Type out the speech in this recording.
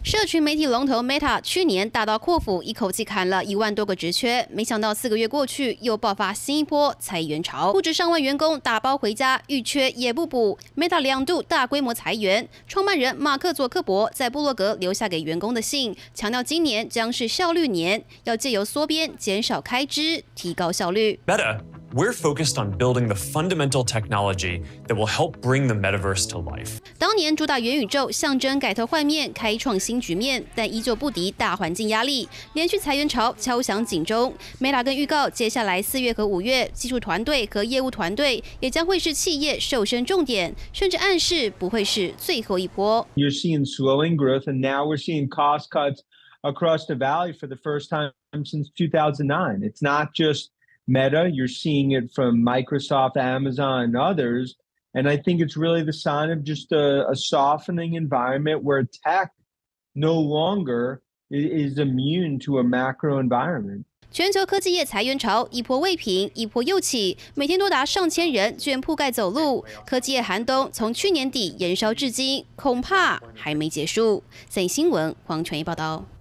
社群媒体龙头 Meta 去年大刀阔斧，一口气砍了1万多个职缺，没想到4个月过去，又爆发新一波裁员潮，不止上万员工打包回家，预缺也不补。Meta 2度大规模裁员，创办人马克·佐克伯在部落格留下给员工的信，强调今年将是效率年，要借由缩编减少开支，提高效率。 Meta.We're focused on building the fundamental technology that will help bring the metaverse to life. 当年主打元宇宙，象征改头换面，开创新局面，但依旧不敌大环境压力，连续裁员潮敲响警钟。Meta 更预告，接下来4月和5月，技术团队和业务团队也将会是企业瘦身重点，甚至暗示不会是最后一波。 You're seeing slowing growth, and now we're seeing cost cuts across the valley for the first time since 2009. It's not just Meta, you're seeing it from Microsoft, Amazon, and others. And I think it's really the sign of just a softening environment where tech no longer is immune to a macro environment. 全球科技业裁员潮一波未平，一波又起，每天多达上千人卷铺盖走路。科技业寒冬从去年底延烧至今，恐怕还没结束。三立新闻黄权益报道。